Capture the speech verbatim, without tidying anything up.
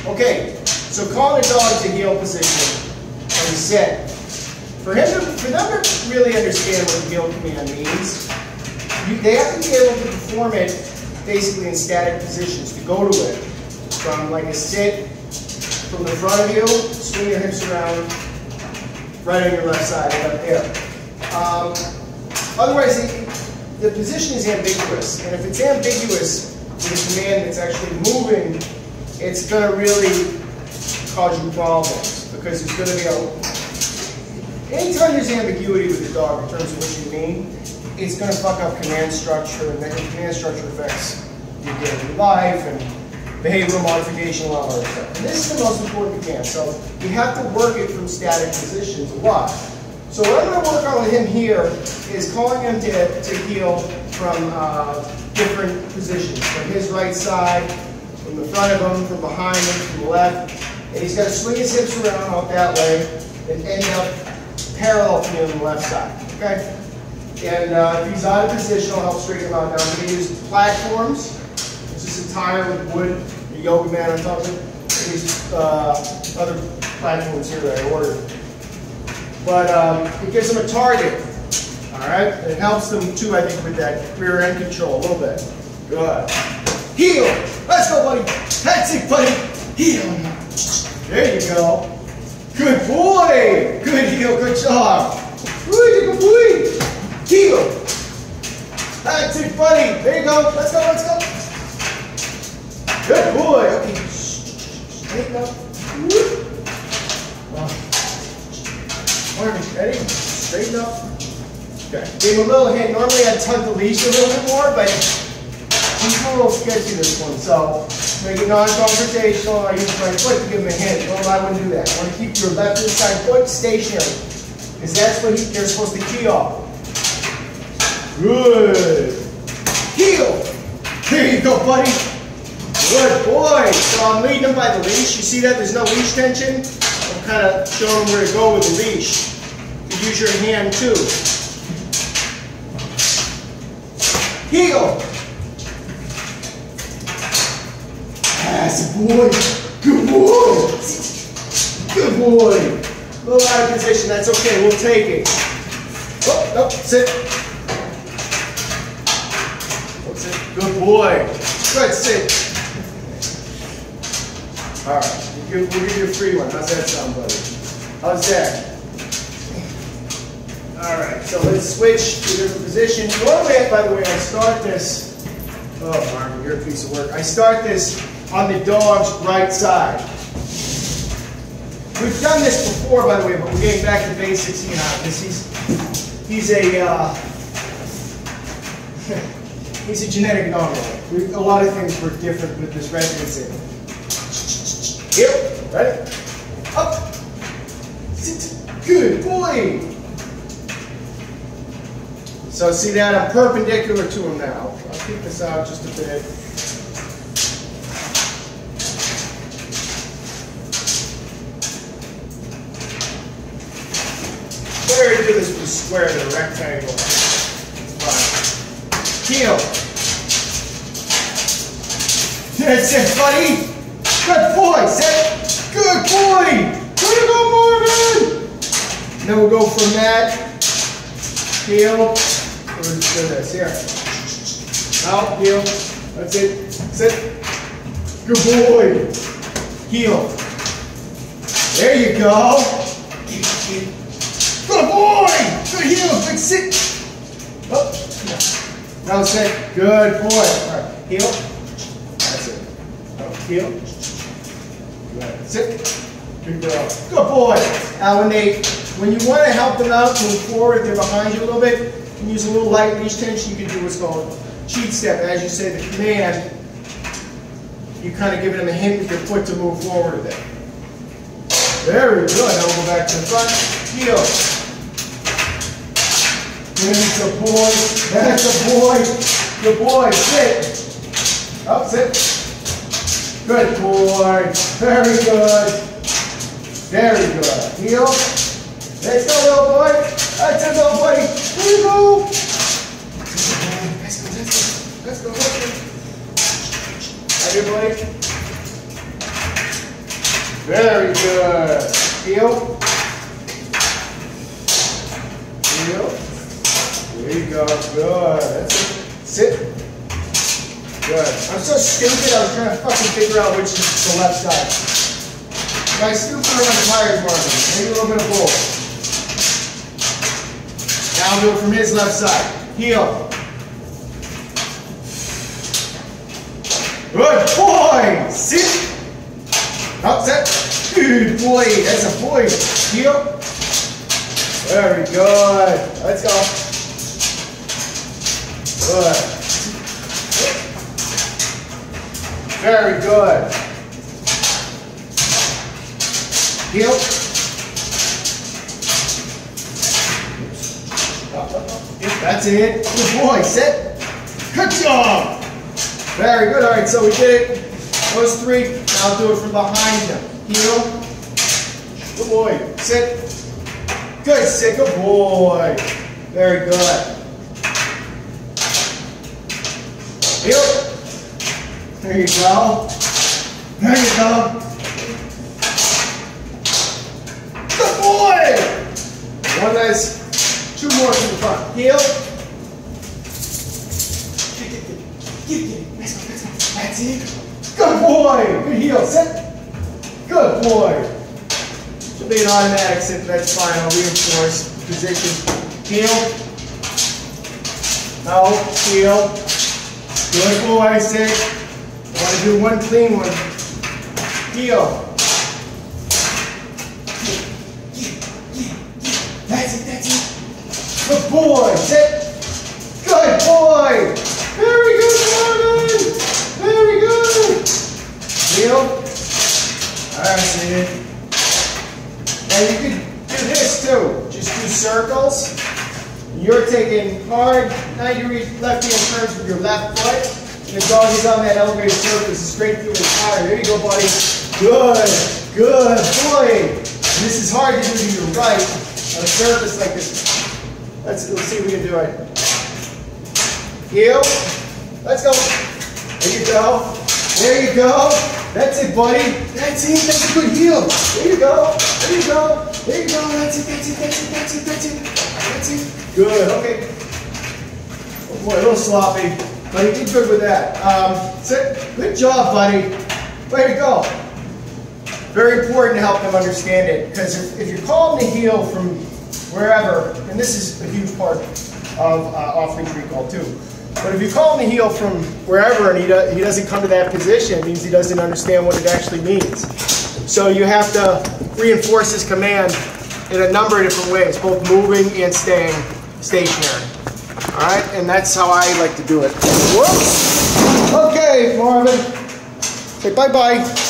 Okay, so calling a dog to heel position and sit. For him to, for them to really understand what the heel command means, you, they have to be able to perform it basically in static positions, to go to it. From like a sit, from the front of you, swing your hips around, right on your left side, right up there. Um, otherwise, it, the position is ambiguous, and if it's ambiguous with a command that's actually moving, it's going to really cause you problems, because it's going to be a... Anytime there's ambiguity with the dog in terms of what you mean, it's going to fuck up command structure, and then command structure affects your daily life, and behavioral modification, a lot of other stuff. And this is the most important command, so you have to work it from static positions a lot. So what I'm going to work on with him here is calling him to, to heel from uh, different positions, from his right side, from the front of him, from behind him, from the left. And he's got to swing his hips around out that way and end up parallel to me on the left side. Okay? And uh, if he's out of position, I'll help straighten him out. Now I'm going to use platforms. It's just a tire with wood, a yoga mat on top of it. And these uh, other platforms here that I ordered. But um, it gives them a target. Alright? And it helps them too, I think, with that rear end control a little bit. Good. Heel! Let's go, buddy! That's it, buddy! Heel! There you go. Good boy! Good heel, good job. Good boy! Heel! That's it, buddy! There you go. Let's go, let's go. Good boy! Okay. Straighten up. Marvin, ready? Straighten up. Okay. Give him a little hint. Normally I'd tug the leash a little bit more, but he's a little sketchy this one, so make it non-confrontational. I use my foot to give him a hint. Well, I wouldn't do that. I want to keep your left inside foot stationary, because that's what he, they're supposed to key off. Good. Heel. There you go, buddy. Good boy. So I'm leading him by the leash. You see that? There's no leash tension. I'm kind of showing him where to go with the leash. You use your hand too. Heel. That's a boy. Good boy. Good boy. A little out of position. That's okay. We'll take it. Oh, no. Sit. Oh, sit. Good boy. Good. Sit. All right. We'll give, we'll give you a free one. How's that sound, buddy? How's that? All right. So let's switch to a different position. Normally, by the way, I start this. Oh, Marvin, you're a piece of work. I start this on the dog's right side. We've done this before, by the way, but we're getting back to basics here now, because he's he's a uh, he's a genetic anomaly. We, a lot of things were different with this residency. Here, ready? Up, sit, good boy. So see that I'm perpendicular to him now. I'll keep this out just a bit. Better to do this with a square than a rectangle. Fine. Heel. That's it, buddy. Good boy. Sit. Good boy. Way to go, Marvin. Then we'll go from that. Heel. We'll do this here. Out. Heel. That's it. Sit. Good boy. Heel. There you go. Good boy! Good heel, big sit. Oh, yeah. Now sit. Good boy. All right, heel. That's it. Oh, heel. Good. Sit. Good girl. Good boy. Now when they, when you want to help them out, move forward, they're behind you a little bit, you can use a little light leash tension. You can do what's called cheat step. As you say the command, you kind of give them a hint with your foot to move forward a bit. Very good. Now we'll go back to the front. Heel. That's a boy. That's a boy. Good boy. Sit. Up, sit. Good boy. Very good. Very good. Heel. Let's go, little boy. That's it, little buddy. There you go. Let's go, let's go. Let's go, let's go. Right here, buddy. Very good. Heel. Heel. There you go. Good. That's it. Sit. Good. I'm so stupid, I was trying to fucking figure out which is the left side. My stupid on the tires, Marvin. Maybe a little bit of both. Now I'll do it from his left side. Heel. Good boy. Sit. Up, set. Good boy. That's a boy. Heel. Very good. Let's go. Good. Very good. Heel. Up, up, up. Yep, that's it. Good boy. Sit. Good job. Very good. All right, so we did it. Those three. Now I'll do it from behind him. Heel. Good boy. Sit. Good. Sit. Good boy. Very good. Heel. There you go. There you go. Good boy. One last. Two more to the front. Heel. Let's go, let's go. That's it. Good boy. Good heel. Sit. Good boy. Should be an automatic sit. That's fine. I'll reinforce position. Heel. No. Heel. Good boy. Sit. I want to do one clean one. Heel. That's it. That's it. Good boy. Sit. Good boy. Very good, Marvin. Very good. Heel. That's it. And you can do this too. Just do circles. You're taking hard ninety degree left hand turns with your left foot. And the dog is on that elevated surface, straight through his tire. There you go, buddy. Good. Good boy. And this is hard to do to your right on a surface like this. Let's, let's see if we can do it. Heel. Let's go. There you go. There you go. That's it, buddy. That's it. That's a good heel. There you go. There you go. There you go. That's it. That's it. That's it. That's it. That's it. That's it. Good. Okay. Oh boy, a little sloppy, but you did good with that. Um, sit. Good job, buddy. Way to go. Very important to help them understand it, because if, if you're calling the heel from wherever, and this is a huge part of uh, off-leash recall too. But if you call him the heel from wherever and he, do, he doesn't come to that position, it means he doesn't understand what it actually means. So you have to reinforce his command in a number of different ways, both moving and staying stationary. All right, and that's how I like to do it. Whoops. Okay, Marvin. Say bye-bye.